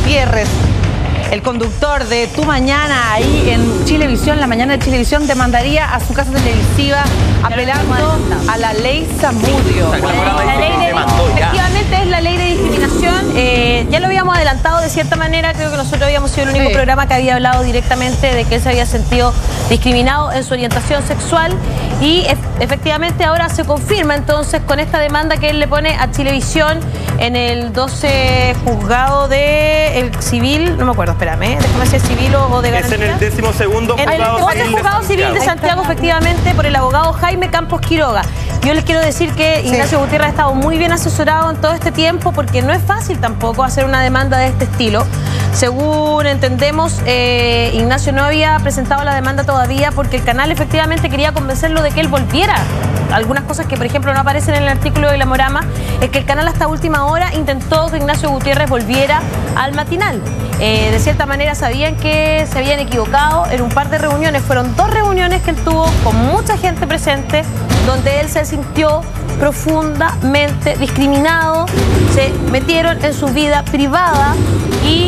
Gutiérrez, el conductor de Tu Mañana, ahí en Chilevisión, la mañana de Chilevisión, demandaría a su casa televisiva apelando a la ley Zamudio. Efectivamente es la ley de discriminación. Ya lo habíamos adelantado de cierta manera. Creo que nosotros habíamos sido el único programa que había hablado directamente de que él se había sentido discriminado en su orientación sexual. Y efectivamente ahora se confirma entonces con esta demanda que él le pone a Chilevisión en el 12 juzgado de el civil, no me acuerdo, espérame, déjame si es civil o de garantía. Es en el 12º juzgado civil de Santiago, efectivamente, por el abogado Jaime Campos Quiroga. Yo les quiero decir que Ignacio Gutiérrez ha estado muy bien asesorado en todo este tiempo porque no es fácil tampoco hacer una demanda de este estilo. Según entendemos, Ignacio no había presentado la demanda todavía porque el canal efectivamente quería convencerlo de que él volviera. Algunas cosas que, por ejemplo, no aparecen en el artículo de Glamorama es que el canal hasta última hora intentó que Ignacio Gutiérrez volviera al matinal. De cierta manera sabían que se habían equivocado en un par de reuniones. Fueron 2 reuniones que él tuvo con mucha gente presente, donde él se sintió profundamente discriminado, se metieron en su vida privada y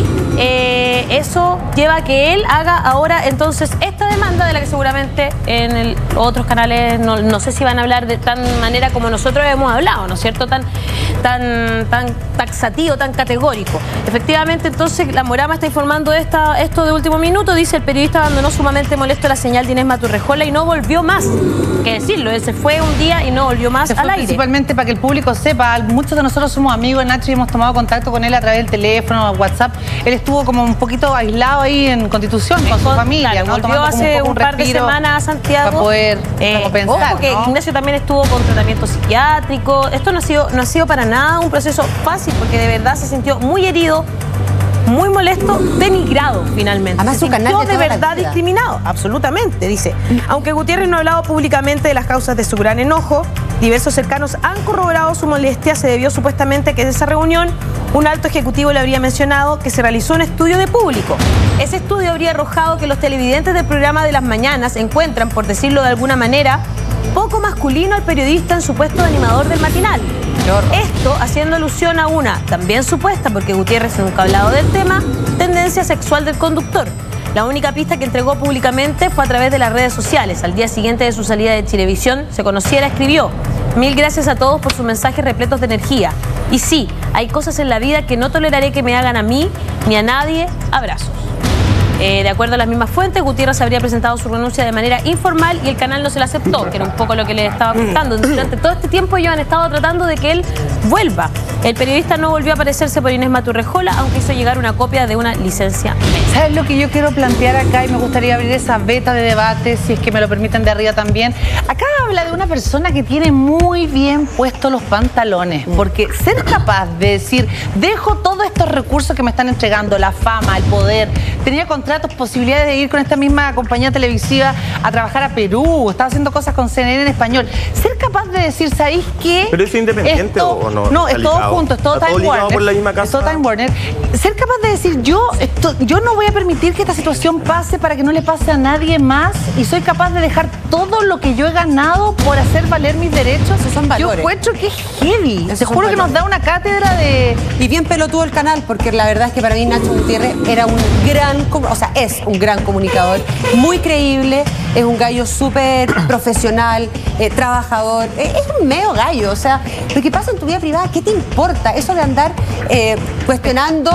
eso lleva a que él haga ahora entonces esta demanda de la que seguramente en otros canales no sé si van a hablar de tan manera como nosotros hemos hablado, ¿no es cierto? Tan taxativo, tan categórico. Efectivamente, entonces, Glamorama está informando de esto de último minuto. Dice: el periodista abandonó sumamente molesto la señal de Inés Maturrejola y no volvió más. Que decirlo, él se fue un día y no volvió más al aire. Principalmente para que el público sepa, muchos de nosotros somos amigos de Nacho y hemos tomado contacto con él a través del teléfono, WhatsApp. Él estuvo como un poquito aislado ahí en Constitución con su familia, claro, ¿no? Volvió hace un par de semanas a Santiago. Para poder pensar, ojo que ¿no? Ignacio también estuvo con tratamiento psiquiátrico. Esto no ha sido para nada un proceso fácil porque de verdad se sintió muy herido, muy molesto, denigrado finalmente. Además, se sintió de verdad discriminado, absolutamente, dice. Aunque Gutiérrez no ha hablado públicamente de las causas de su gran enojo, diversos cercanos han corroborado su molestia. Se debió supuestamente que en esa reunión un alto ejecutivo le habría mencionado que se realizó un estudio de público. Ese estudio habría arrojado que los televidentes del programa de las mañanas encuentran, por decirlo de alguna manera, poco masculino al periodista en su puesto de animador del matinal. Esto haciendo alusión a una, también supuesta, porque Gutiérrez nunca ha hablado del tema, tendencia sexual del conductor. La única pista que entregó públicamente fue a través de las redes sociales. Al día siguiente de su salida de Chilevisión, se conociera, escribió: mil gracias a todos por sus mensajes repletos de energía. Y sí, hay cosas en la vida que no toleraré que me hagan a mí ni a nadie. Abrazos. De acuerdo a las mismas fuentes, Gutiérrez habría presentado su renuncia de manera informal y el canal no se la aceptó, que era un poco lo que le estaba contando. Durante todo este tiempo ellos han estado tratando de que él vuelva. El periodista no volvió a aparecerse por Inés Maturrejola, aunque hizo llegar una copia de una licencia médica. ¿Sabes lo que yo quiero plantear acá? Y me gustaría abrir esa beta de debate, si es que me lo permiten, de arriba también. Acá habla de una persona que tiene muy bien puestos los pantalones, porque ser capaz de decir: dejo todos estos recursos que me están entregando, la fama, el poder, tenía contratos, posibilidades de ir con esta misma compañía televisiva a trabajar a Perú, estaba haciendo cosas con CNN en español. Ser capaz de decir: ¿sabéis qué? ¿Pero es independiente o no? No, es todo junto, es todo Time Warner. Por la misma casa. Es todo Time Warner. Ser capaz de decir: yo no voy a permitir que esta situación pase para que no le pase a nadie más, y soy capaz de dejar todo lo que yo he ganado por hacer valer mis derechos. Esos son valores. Yo encuentro que es heavy. Esos Te juro que nos da una cátedra de... Y bien pelotudo el canal, porque la verdad es que para mí Nacho Gutiérrez era un gran, es un gran comunicador, muy creíble, es un gallo súper profesional, trabajador, es un medio gallo. O sea, lo que pasa en tu vida privada, ¿qué te importa? Eso de andar cuestionando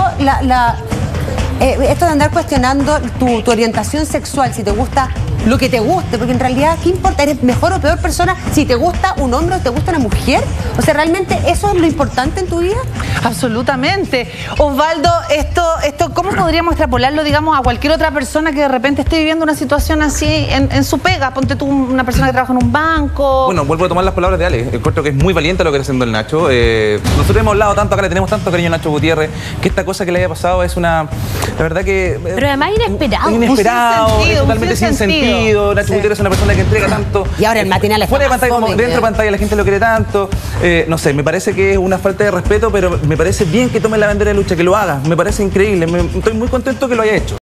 esto de andar cuestionando tu orientación sexual, si te gusta lo que te guste, porque en realidad, ¿qué importa? ¿Eres mejor o peor persona si te gusta un hombre o te gusta una mujer? O sea, ¿realmente eso es lo importante en tu vida? Absolutamente. Osvaldo, esto ¿cómo podríamos extrapolarlo, digamos, a cualquier otra persona que de repente esté viviendo una situación así en su pega? Ponte tú una persona que trabaja en un banco. Bueno, vuelvo a tomar las palabras de Ale. Encuentro que es muy valiente lo que está haciendo el Nacho. Nosotros hemos hablado tanto acá, le tenemos tanto cariño a Nacho Gutiérrez, que esta cosa que le haya pasado es una... La verdad que... Pero además inesperado. Inesperado, totalmente sin sentido. Nacho Gutiérrez es una persona que entrega tanto. Y ahora el matinal está fuera de pantalla, como dentro de fome, pantalla la gente lo quiere tanto. No sé, me parece que es una falta de respeto, pero me parece bien que tome la bandera de lucha, que lo haga. Me parece increíble. Estoy muy contento que lo haya hecho.